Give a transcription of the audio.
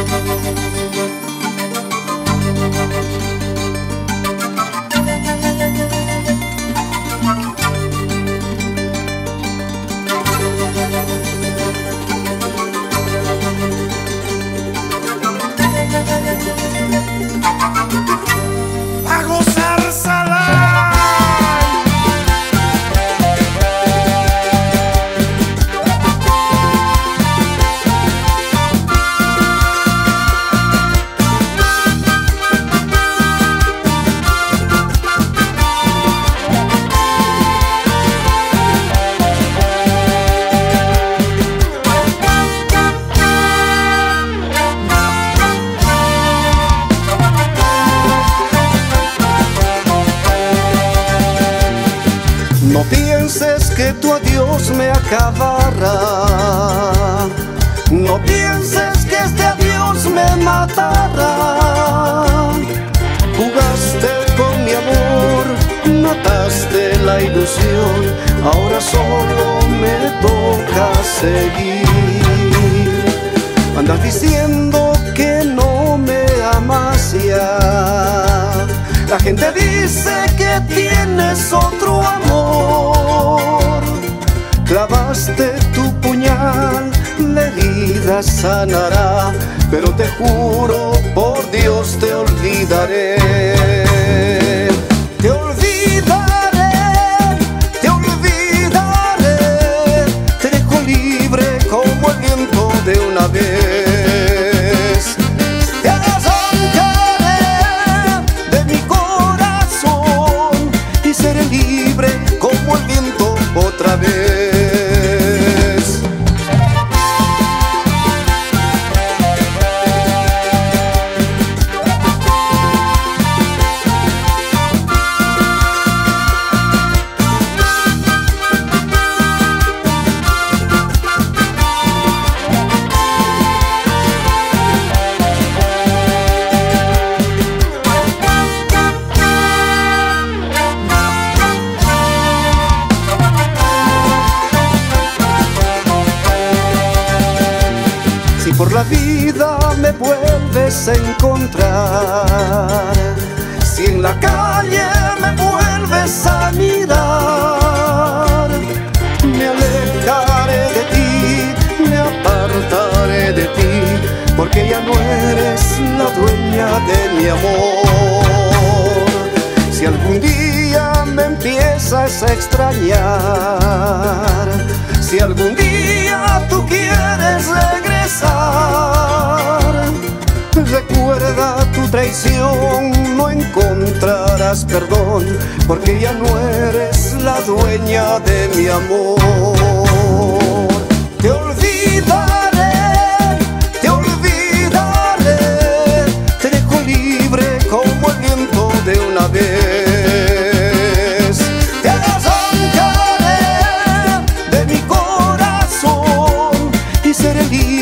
A gozar salai. No pienses que tu adiós me acabará. No pienses que este adiós me matará. Jugaste con mi amor, mataste la ilusión. Ahora solo me toca seguir. Andas diciendo que no me amas ya. La gente dice que tienes otro amor. Clavaste tu puñal, la herida sanará, pero te juro, por Dios te olvidaré. Te olvidaré, te olvidaré. Te dejo libre como el viento de una vez. Seré libre como el viento otra vez. Si por la vida me vuelves a encontrar, si en la calle me vuelves a mirar, me alejaré de ti, me apartaré de ti, porque ya no eres la dueña de mi amor. Si algún día me empiezas a extrañar, si algún día tú quieres regresar, recuerda tu traición, no encontrarás perdón, porque ya no eres la dueña de mi amor. Te olvidaré, te olvidaré, te dejo libre como el viento de una vez. Te arrancaré de mi corazón y seré libre